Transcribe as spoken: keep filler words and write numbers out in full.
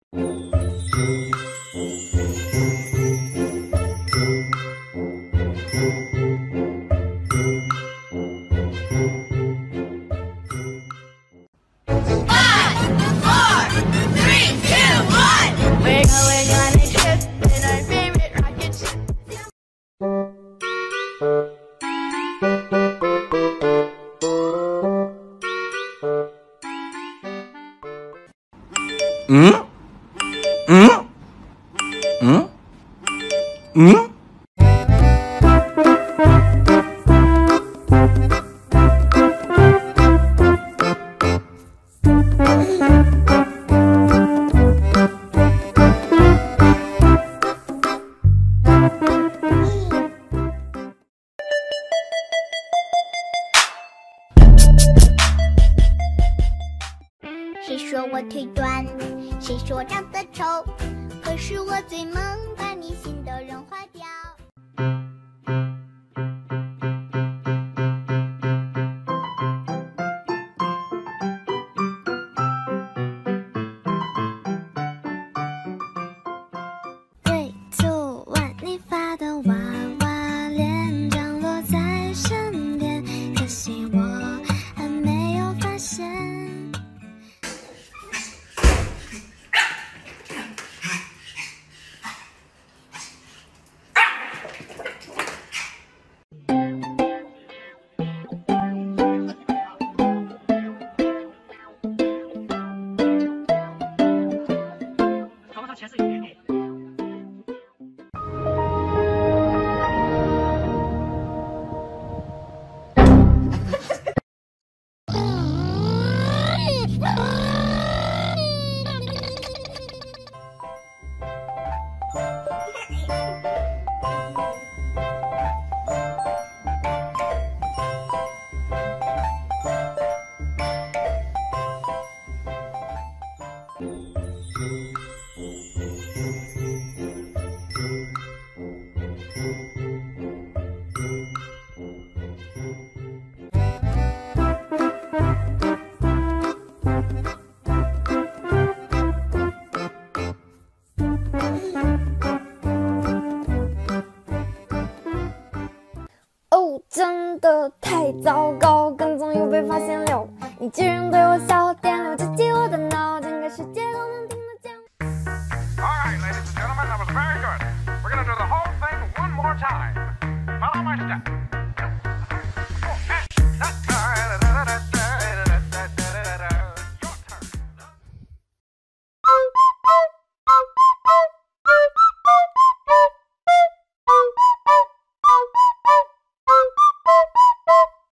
嗯嗯嗯嗯。 谁说我腿短？谁说长得丑？可是我最萌，把你心都融化掉。three two one， 你发的娃娃脸降落在身边，可惜我还没有发现。 前世有点点。 哦，真的太糟糕，跟踪又被发现了，你居然对我笑点六，激起我的脑，整个世界都能听得见。 Alright, ladies and gentlemen, that was very good. We're gonna do the whole thing one more time. Follow my steps.